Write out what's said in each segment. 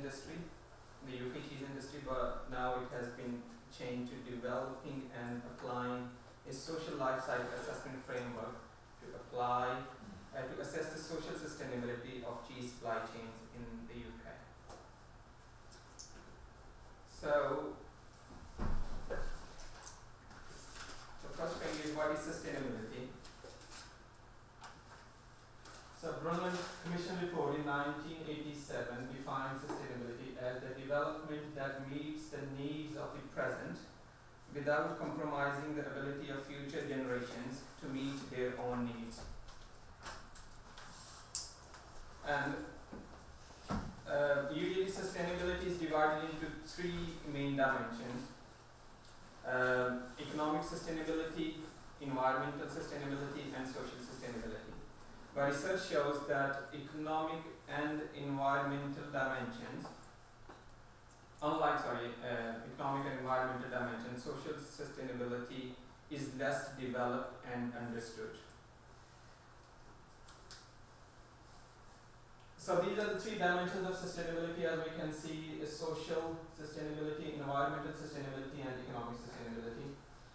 industry, the UK cheese industry, but now it has been changed to developing and applying a social life cycle assessment framework to apply to assess the social sustainability of cheese supply chains in the UK. So the first thing is, what is sustainability? So Brundtland Commission report in 1987 defines sustainability as the development that meets the needs of the present without compromising the ability of future generations to meet their own needs. And usually sustainability is divided into three main dimensions: economic sustainability, environmental sustainability, and social sustainability. But research shows that economic and environmental dimensions, economic and environmental dimensions, social sustainability is less developed and understood. So these are the three dimensions of sustainability, as we can see: social sustainability, environmental sustainability, and economic sustainability.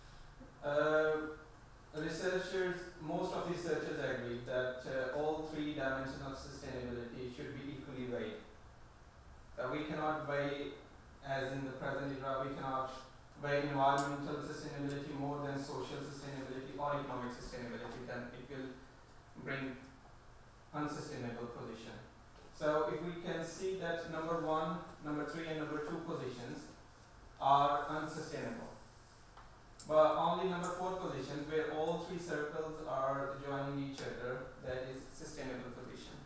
Most of researchers agree that all three dimensions of sustainability should be equally weighed. We cannot weigh, as in the present era, we cannot weigh environmental sustainability more than social sustainability or economic sustainability, then it will bring unsustainable position. So if we can see that number 1, number 3, and number 2 positions are unsustainable, but only number 4 positions, where all 3 circles are joining each other, that is sustainable position.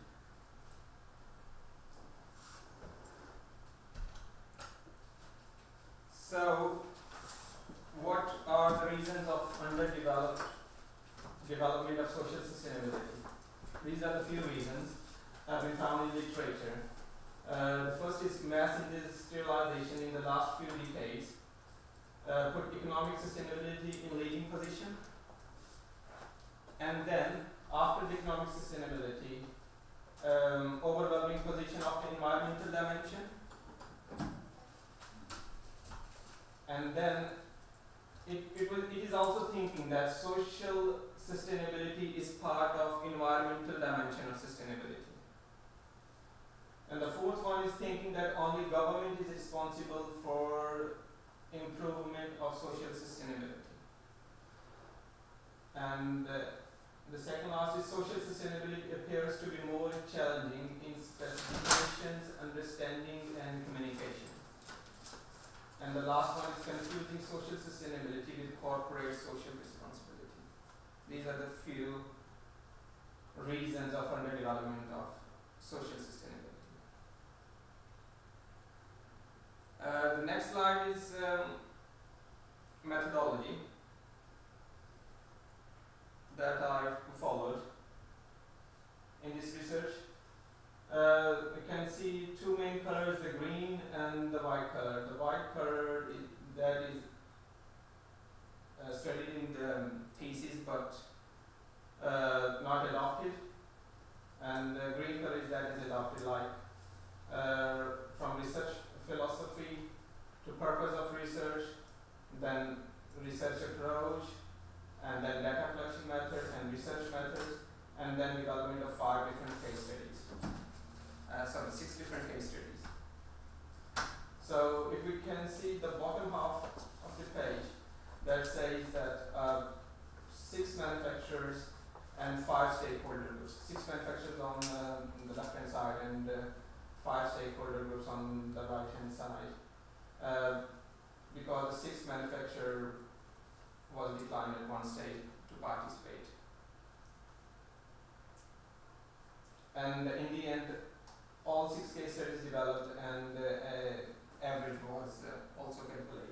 So what are the reasons of underdeveloped development of social sustainability? These are the few reasons have been found in literature. The first is mass industrialization in the last few decades put economic sustainability in leading position, and then after the economic sustainability, overwhelming position of the environmental dimension, and then it is also thinking that social sustainability is part of environmental dimension of sustainability. And the fourth one is thinking that only government is responsible for improvement of social sustainability. And the second last is social sustainability appears to be more challenging in specifications, understanding, and communication. And the last one is confusing social sustainability with corporate social responsibility. These are the few reasons of underdevelopment of social sustainability. The next slide is methodology that I followed in this research. You can see 2 main colors, the green and the white color. The white color that is studied in the thesis but not adopted, and the green color is that is adopted, like from research philosophy to purpose of research, then research approach, and then data collection method and research methods, and then development of 5 different case studies. 6 different case studies. So if we can see the bottom half of the page, that says that 6 manufacturers and 5 stakeholder groups. 6 manufacturers on the left hand side and 5 stakeholder groups on the right hand side. Because the 6th manufacturer was declined at one stage to participate. And in the end, all 6 case studies developed, and average was also calculated.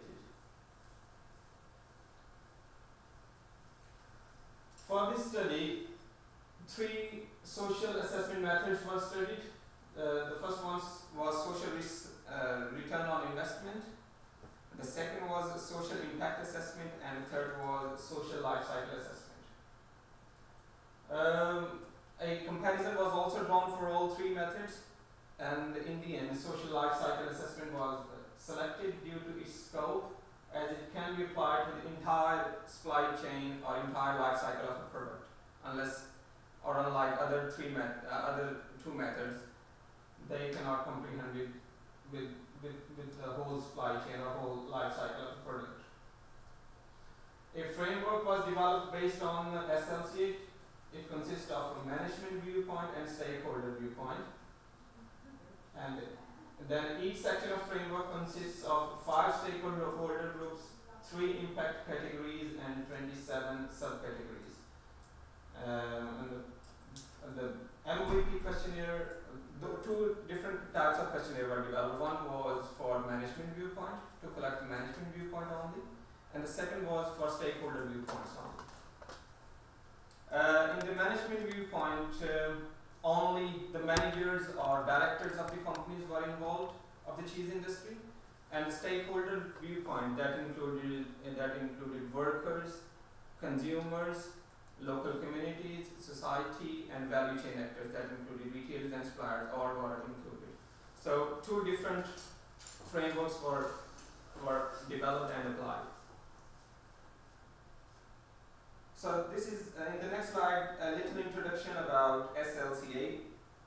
For this study, 3 social assessment methods were studied. The first one was social return on investment. The second was social impact assessment, and the third was social life cycle assessment. A comparison was also drawn for all 3 methods, and in the end, social life cycle assessment was selected due to its scope, as it can be applied to the entire supply chain or entire life cycle of a product, unlike other two methods, they cannot comprehend with the whole supply chain or whole life cycle of a product. A framework was developed based on SLCA. It consists of a management viewpoint and stakeholder viewpoint. And then each section of framework consists of 5 stakeholder groups, 3 impact categories, and 27 subcategories. And the MVP questionnaire, the 2 different types of questionnaire were developed. One was for management viewpoint, to collect the management viewpoint only, and the second was for stakeholder viewpoints only. In the management viewpoint, only the managers or directors of the companies were involved of the cheese industry, and the stakeholder viewpoint that included workers, consumers, local communities, society, and value chain actors that included retailers and suppliers, all were included. So 2 different frameworks were developed and applied. So this is, in the next slide, a little introduction about SLCA.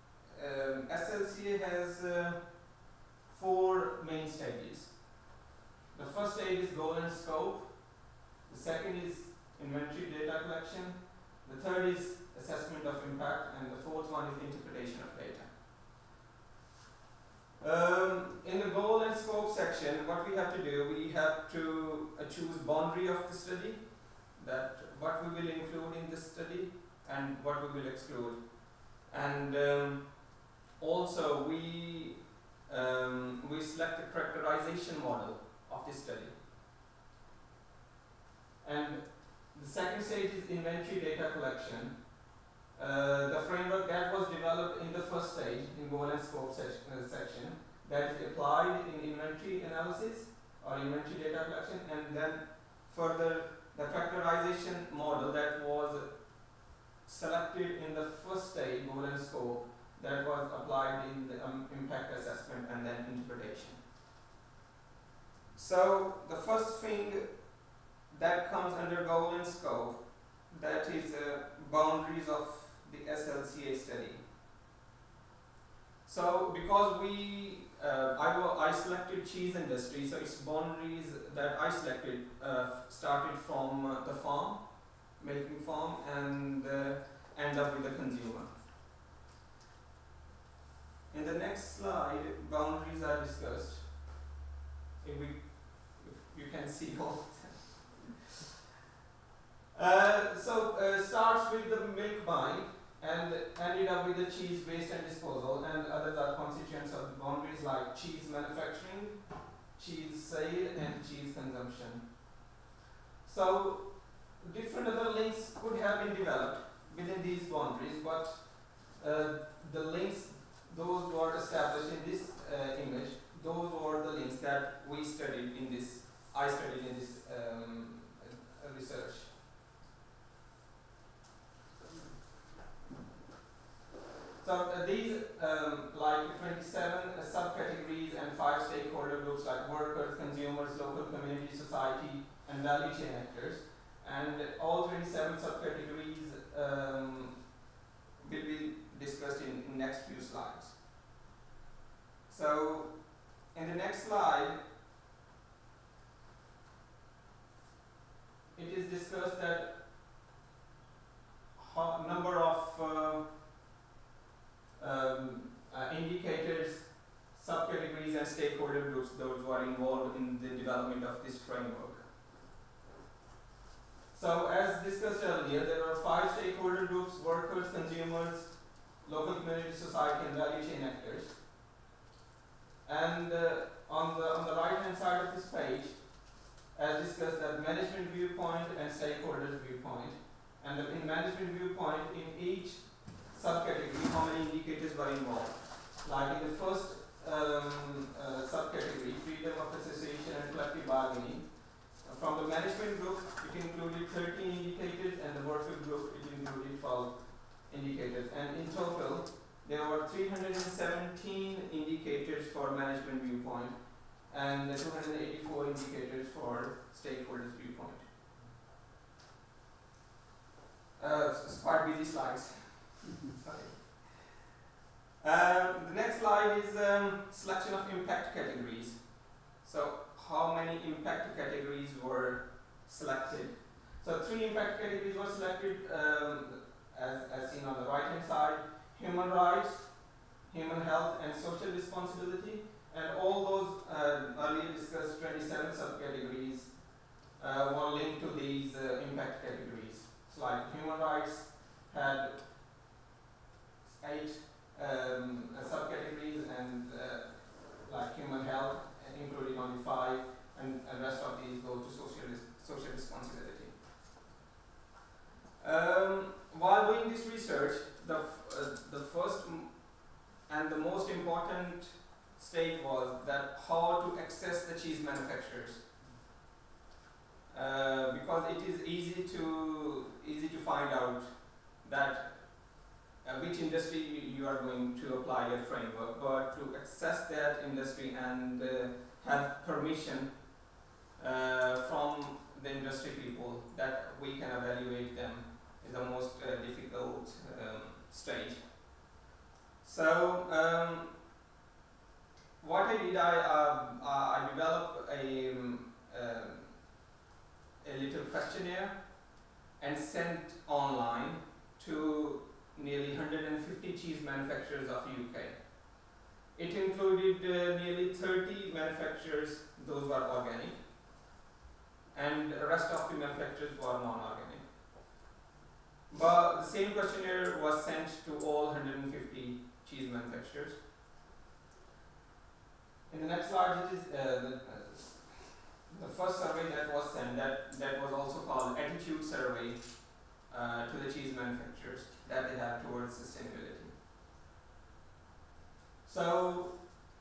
SLCA has 4 main stages. The first stage is goal and scope. The second is inventory data collection. The third is assessment of impact, and the 4th one is interpretation of data. In the goal and scope section, what we have to do, we have to choose boundary of the study, that what we will include in this study and what we will exclude. And also we select the characterization model of this study. And the second stage is inventory data collection. The framework that was developed in the first stage, in goal and scope section, that is applied in inventory analysis or inventory data collection, and then further the characterization model that was selected in the first stage, goal and scope, that was applied in the impact assessment and then interpretation. So the first thing that comes under goal and scope, that is boundaries of the SLCA study. So because I selected cheese industry, so its boundaries that I selected started from the farm, milking farm, and end up with the consumer. In the next slide, boundaries are discussed. If you can see all. Starts with the milk buying and ended up with the cheese waste and disposal, and others are constituents of the boundaries like cheese manufacturing, cheese sale, and cheese consumption. So different other links could have been developed within these boundaries, but the links, those were established in this image, those were the links that we studied in this, I studied in this research. So these like 27 subcategories and 5 stakeholder groups like workers, consumers, local community, society, and value chain actors, and all 27 subcategories will be discussed in next few slides. So in the next slide, it is discussed that number of indicators, subcategories, and stakeholder groups, those who are involved in the development of this framework. So as discussed earlier, there are 5 stakeholder groups: workers, consumers, local community, society, and value chain actors. And on the right hand side of this page, as discussed, that management viewpoint and stakeholders viewpoint. And in management viewpoint, in each subcategory, how many indicators were involved. Like in the first subcategory, freedom of association and collective bargaining, from the management group, it included 13 indicators, and the worker group, it included 12 indicators. And in total, there were 317 indicators for management viewpoint and 284 indicators for stakeholders viewpoint. It's quite busy slides. Sorry. The next slide is selection of impact categories. So how many impact categories were selected? So 3 impact categories were selected as seen on the right hand side: human rights, human health and social responsibility, and all those earlier discussed 27 subcategories were linked to these impact categories. So like human rights had 8 subcategories, and like human health including only 5, and rest of these go to social responsibility. While doing this research, the first and the most important stage was that how to access the cheese manufacturers, because it is easy to find out that which industry you are going to apply your framework, but to access that industry and have permission from the industry people that we can evaluate them is the most difficult stage. So what I did, I developed a little questionnaire and sent online to nearly 150 cheese manufacturers of UK. It included nearly 30 manufacturers, those were organic, and the rest of the manufacturers were non-organic. But the same questionnaire was sent to all 150 cheese manufacturers. In the next slide, it is the first survey that was sent, that was also called attitude survey to the cheese manufacturers that they have towards sustainability. So,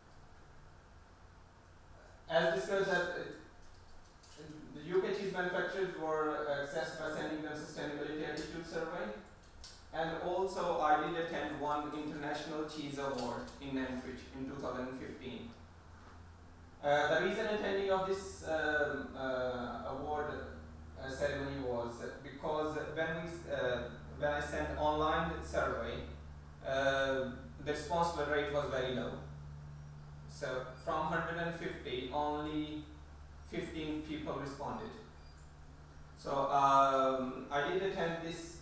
as discussed, that the UK cheese manufacturers were assessed by sending them sustainability attitude survey, and also I did attend one international cheese award in Nantwich in 2015. The reason attending of this award ceremony was because when I sent online survey, the response rate was very low. So from 150, only 15 people responded. So I did attend this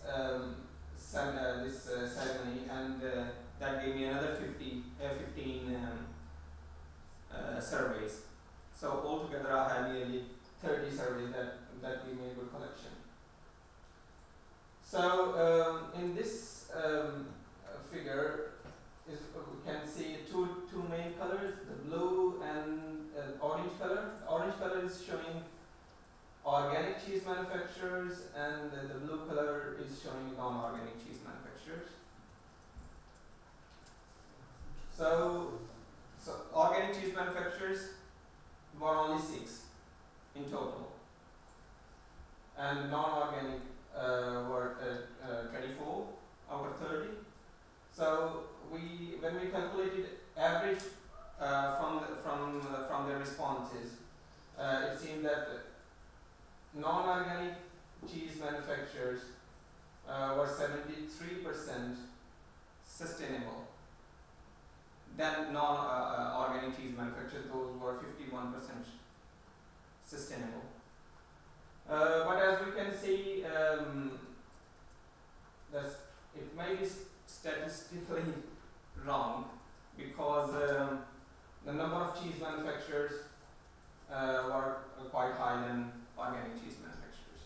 ceremony, and that gave me another 15 surveys. So altogether I had nearly 30 surveys that gave me a good collection. So in this figure we can see two main colors, the blue and orange color. The orange color is showing organic cheese manufacturers, and the blue color is showing non-organic cheese manufacturers. So organic cheese manufacturers were only 6 in total, and non-organic were 24 out of 30. So when we calculated average from the responses, it seemed that non-organic cheese manufacturers were 73% sustainable. Then non-organic cheese manufacturers, those were 51% sustainable. But as we can see, it may be statistically wrong, because the number of cheese manufacturers were quite high than organic cheese manufacturers.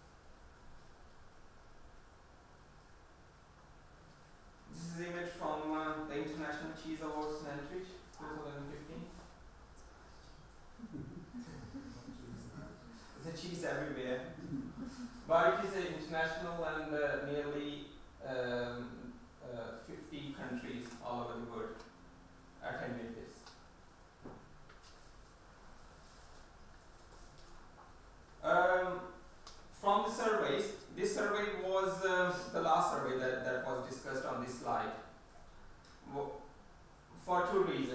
This is an image from the International Cheese Awards Nantwich 2015. The cheese everywhere, but it is an international, and nearly 50 countries all over the world attended this.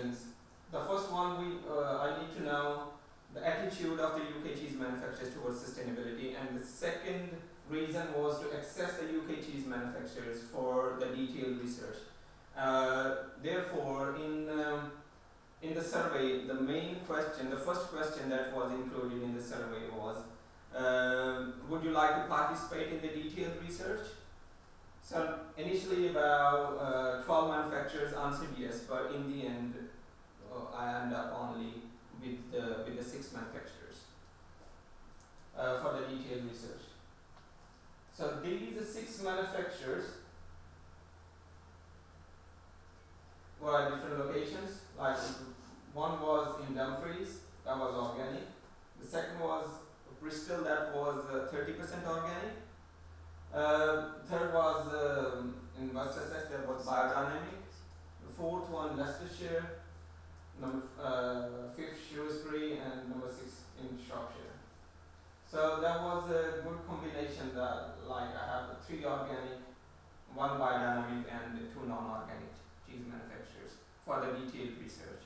reasons. The first one, I need to know the attitude of the UK cheese manufacturers towards sustainability, and the second reason was to assess the UK cheese manufacturers for the detailed research. Therefore, in the survey, the main question, the first question that was included in the survey was, would you like to participate in the detailed research? So initially about 12 manufacturers answered yes, but in the end I ended up only with the 6 manufacturers for the detailed research. So these 6 manufacturers were at different locations. Like one was in Dumfries, that was organic. The second was Bristol, that was 30% organic. Third was in West Sussex, that was biodynamic. The fourth one Leicestershire, number 5th Shrewsbury, and number 6 in Shropshire. So that was a good combination that, like, I have 3 organic, 1 biodynamic, and 2 non-organic cheese manufacturers for the detailed research.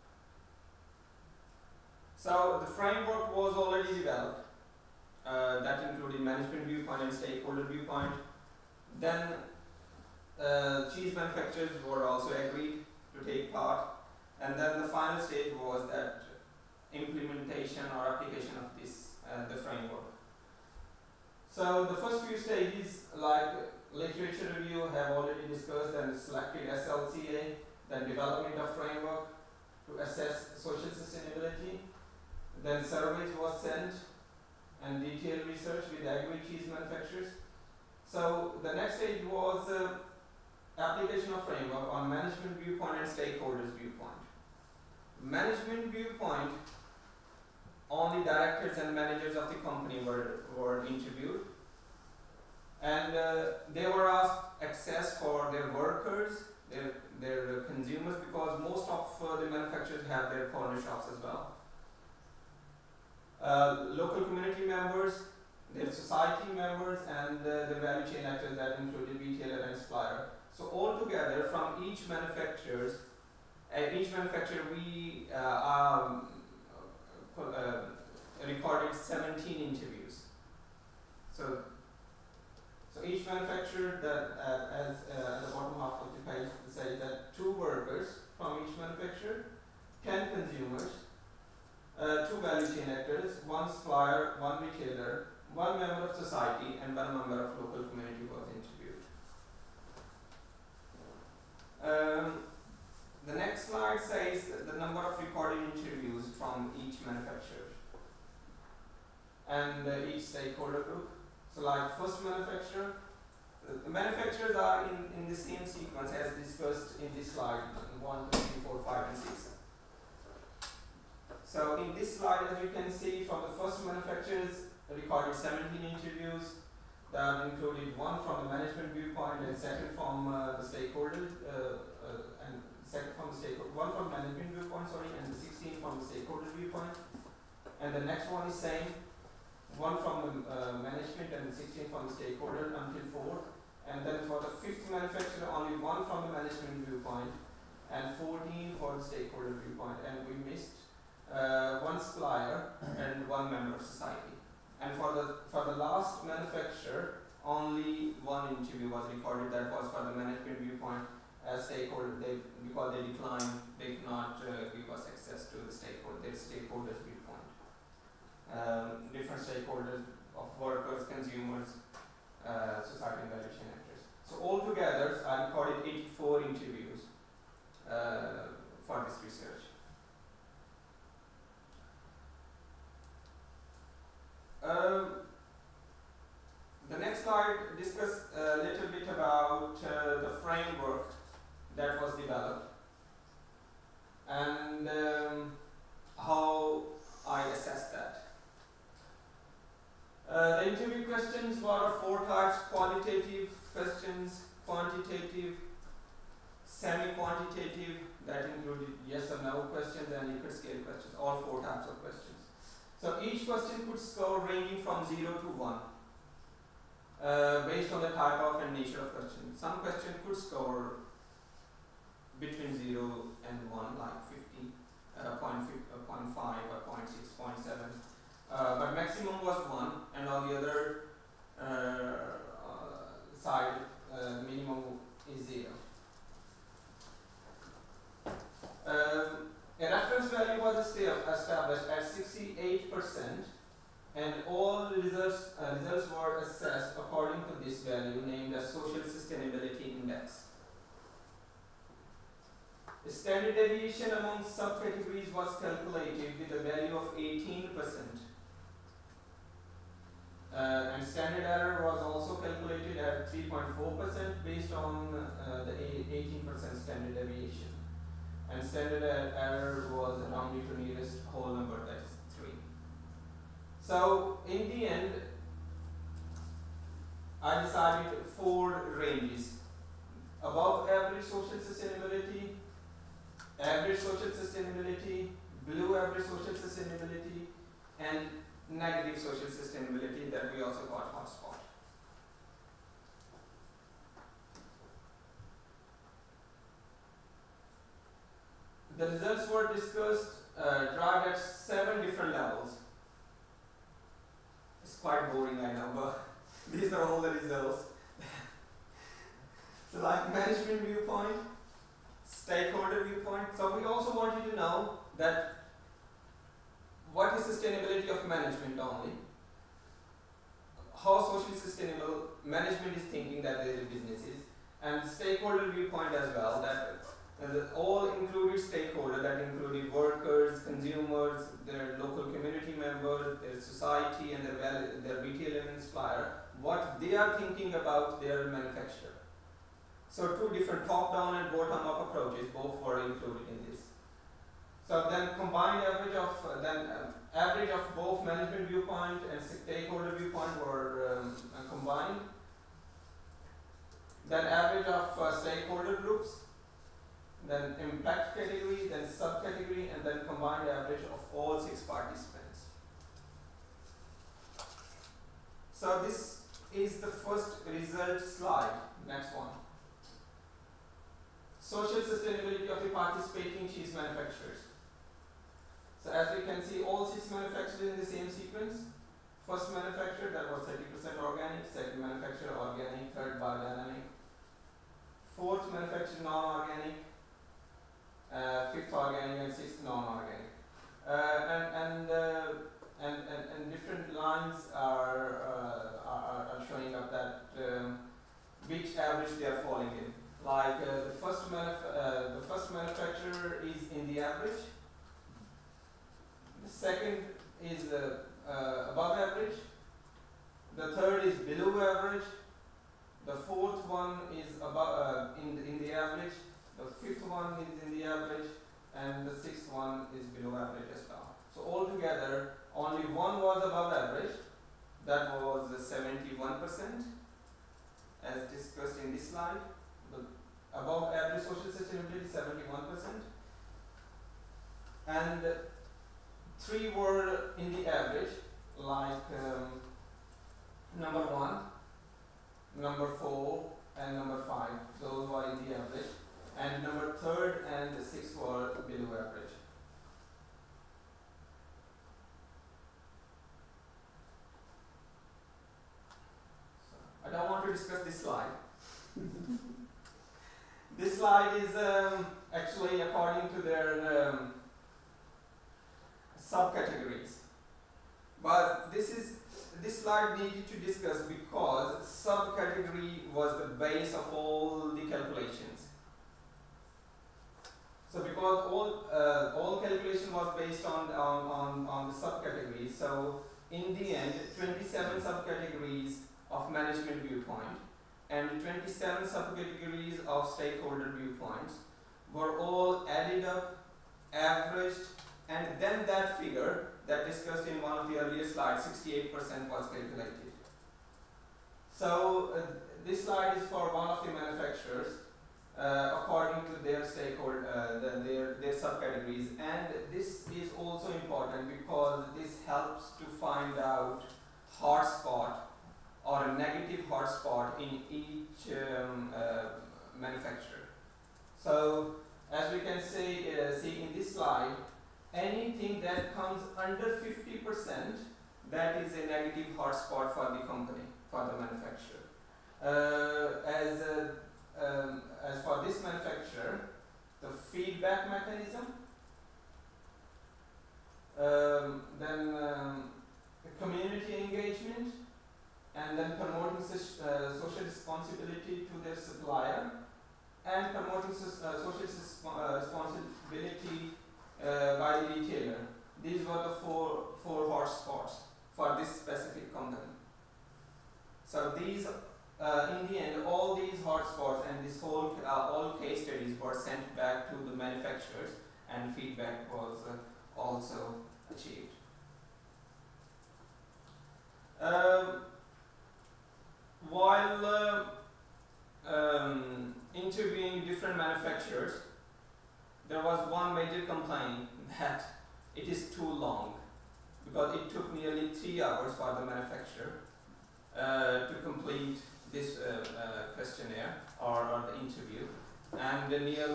So the framework was already developed. That included management viewpoint and stakeholder viewpoint. Then cheese manufacturers were also agreed to take part, and then the final stage was that implementation or application of this the framework. So the first few stages, like literature review, have already discussed and selected SLCA, then development of framework to assess social sustainability, then surveys was sent, and detailed research with agri-cheese manufacturers. So the next stage was application of framework on management viewpoint and stakeholders viewpoint. Management viewpoint, only directors and managers of the company were interviewed, and they were asked access for their workers, their consumers, because most of the manufacturers have their corner shops as well. Local community members, their society members, and the value chain actors that included retailer and supplier. So all together, from each manufacturer we recorded 17 interviews. So each manufacturer, that as at the bottom half of the page says that 2 workers from each manufacturer, 10 consumers, 2 value chain actors, 1 supplier, 1 retailer, 1 member of society, and 1 member of local community was interviewed. The next slide says the number of recorded interviews from each manufacturer and each stakeholder group. So like first manufacturer, the manufacturers are in the same sequence as discussed in this slide, 1, 2, 3, 4, 5, and 6. So in this slide, as you can see, from the first manufacturers recorded 17 interviews that included 1 from the management viewpoint and 2 from the stakeholders, and 2 from the stakeholder, 1 from management viewpoint, and 16 from the stakeholder viewpoint. And the next one is same, 1 from the management and 16 from the stakeholder until 4. And then for the 5th manufacturer, only 1 from the management viewpoint and 14 for the stakeholder viewpoint. And we missed 1 supplier and 1 member of society. And for the last manufacturer, only 1 interview was recorded. That was for the management viewpoint as stakeholder. Because they declined, they cannot give us access to the their stakeholders viewpoint. Different stakeholders of workers, consumers, society, and value chain actors. So altogether, I recorded 84 interviews for this research. The next slide discuss a little bit about the framework that was developed and how I assessed that. The interview questions were 4 types: qualitative questions, quantitative, semi-quantitative, that included yes or no questions, and Likert scale questions, all 4 types of questions. So each question could score ranging from 0 to 1 based on the type of and nature of question. Some question could score between 0 and 1, like 50, 0.5 or 0.6, 0.7. But maximum was 1, and on the other side, minimum is 0. A reference value was established at 68%, and all results were assessed according to this value, named as Social Sustainability Index. The standard deviation among subcategories was calculated with a value of 18%. And standard error was also calculated at 3.4% based on the 18% standard deviation. And standard error was rounded to nearest whole number, that is 3. So in the end, I decided 4 ranges: above average social sustainability, average social sustainability, below average social sustainability, and negative social sustainability, that we also call hotspot. The results were discussed, derived at 7 different levels. It's quite boring, I know, but these are all the results. So like management viewpoint, stakeholder viewpoint. So we also want you to know that what is sustainability of management only, how socially sustainable management is thinking that their business is, and stakeholder viewpoint as well, that all included stakeholder, that included workers, consumers, their local community members, their society, and their retailer and supplier, what they are thinking about their manufacturer. So 2 different top-down and bottom-up approaches, both were included in this. So then combined average of both management viewpoint and stakeholder viewpoint were combined. Then average of stakeholder groups, then impact category, then subcategory, and then combined average of all 6 participants. So this is the first result slide. Next one. Social sustainability of the participating cheese manufacturers. So as we can see, all 6 manufacturers in the same sequence. First manufacturer, that was 30% organic. Second manufacturer, organic. Third, biodynamic. Fourth manufacturer, non-organic. Fifth, organic, and sixth, non-organic. And different lines are showing up that which average they are falling in. Like the first manufacturer is in the average. The second is above average. The third is below average. The fourth one is above in the average. The fifth one is in the average, and the sixth one is below average as well. So altogether, only one was above average. That was 71%, as discussed in this slide. The above average social sustainability, 71%, and 3 were in the average, like number 1, number 4, and number 5. Those were in the average, and number 3rd and 6th were below average. So, I don't want to discuss this slide. This slide is actually according to their subcategories, but this slide needed to discuss because subcategory was the base of all the calculations. So because all calculation was based on the subcategories, so in the end 27 subcategories of management viewpoint and 27 subcategories of stakeholder viewpoints were all added up, averaged, and then that figure that discussed in one of the earlier slides, 68%, was calculated. So this slide is for one of the manufacturers according to their stakeholder, their subcategories, and this is also important because this helps to find out hotspot or a negative hotspot in each manufacturer. So as we can see in this slide, anything that comes under 50%, that is a negative hotspot for the company, for the manufacturer. As for this manufacturer, the feedback mechanism, then community engagement, and then promoting social responsibility to their supplier, and promoting social responsibility by the retailer. These were the four hotspots for this specific company. So these, in the end, all these hotspots and this whole all case studies were sent back to the manufacturers, and feedback was also achieved. While interviewing different manufacturers, there was one major complaint that it is too long, because it took nearly 3 hours for the manufacturer to complete this questionnaire or the interview, and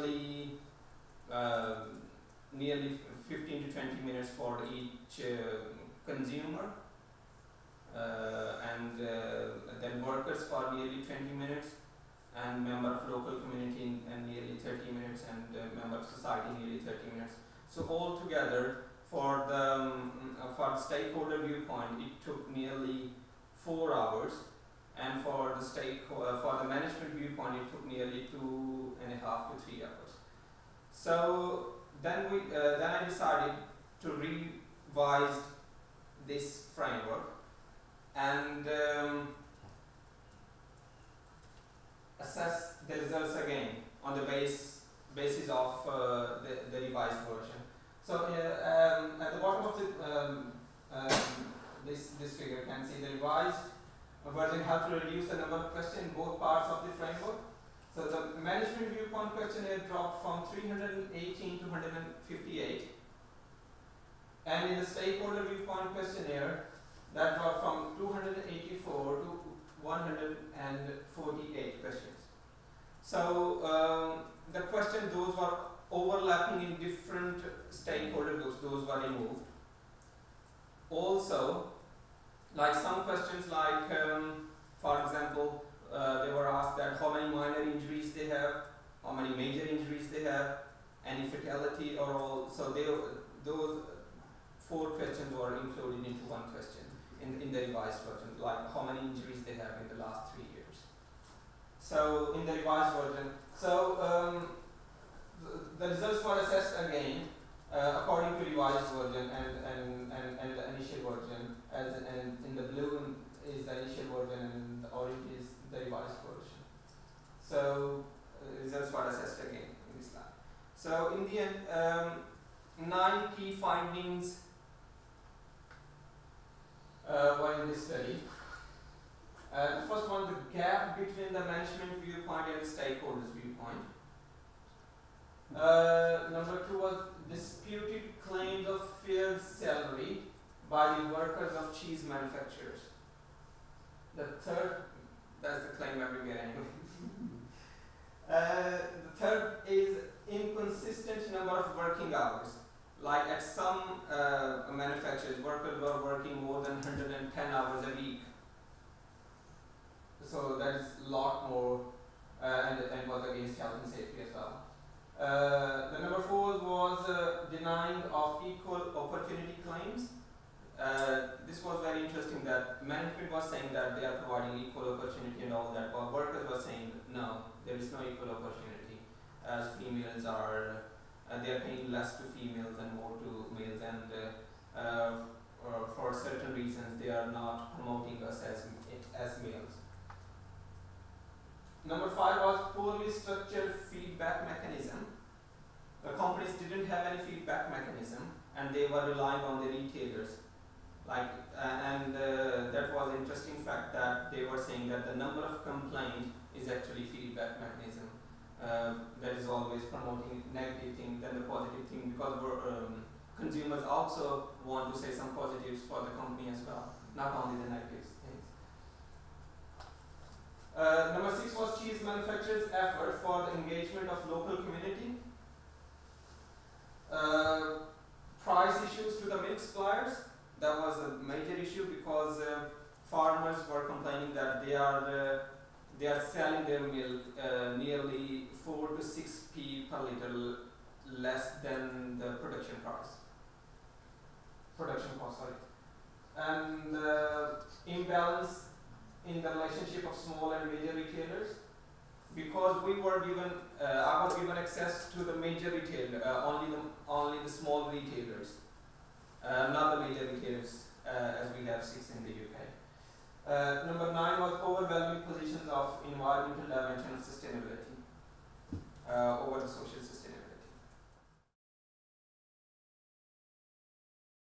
nearly 15 to 20 minutes for each consumer, and then workers for nearly 20 minutes, and member of local community and nearly 30 minutes, and member of society nearly 30 minutes. So altogether, for the stakeholder viewpoint, it took nearly 4 hours, and for the management viewpoint, it took nearly 2.5 to 3 hours. So then I decided to revise this framework and assess the results again on the basis of the revised version. So at the bottom of this figure, you can see the revised version helped to reduce the number of questions in both parts of the framework. So the management viewpoint questionnaire dropped from 318 to 158, and in the stakeholder viewpoint questionnaire, that dropped from 284 to 148 questions. So the questions, those were overlapping in different stakeholder groups, those were removed. Also, like some questions like, for example, they were asked that how many minor injuries they have, how many major injuries they have, any fatality or all. So those 4 questions were included into one question in the revised version, like how many injuries they have in the last 3 years. So in the revised version, so the results were assessed again according to revised version and the initial version, and in the blue is the initial version and the orange is the revised version. So results were assessed again in this slide. So in the end, 9 key findings were in this study. The first one, the gap between the management viewpoint and the stakeholders viewpoint. Number 2 was disputed claims of fair salary by the workers of cheese manufacturers. The third, that's the claim everywhere anyway. The third is inconsistent number of working hours. Like at some manufacturers, workers were working more than 110 hours a week. So that is a lot more, and was against health and safety as well. The number 4 was denying of equal opportunity claims. This was very interesting that management was saying that they are providing equal opportunity and all that, but workers were saying no, there is no equal opportunity, as females are, they are paying less to females and more to males, and for certain reasons they are not promoting us as males. Number 5 was poorly structured feedback mechanism. The companies didn't have any feedback mechanism, and they were relying on the retailers. That was an interesting fact that they were saying that the number of complaints is actually feedback mechanism. That is always promoting negative thing than the positive thing, because consumers also want to say some positives for the company as well, not only the negatives things. Number 6 was cheese manufacturers' effort for the engagement of local community. Price issues to the milk suppliers, that was a major issue because farmers were complaining that they are selling their milk nearly 4 to 6p per liter less than the production cost, sorry. And imbalance in the relationship of small and major retailers, because we were given, I was given access to the major retailer, only the small retailers, not the major retailers, as we have 6 in the UK. Number 9 was overwhelming positions of environmental dimension of sustainability over the social sustainability.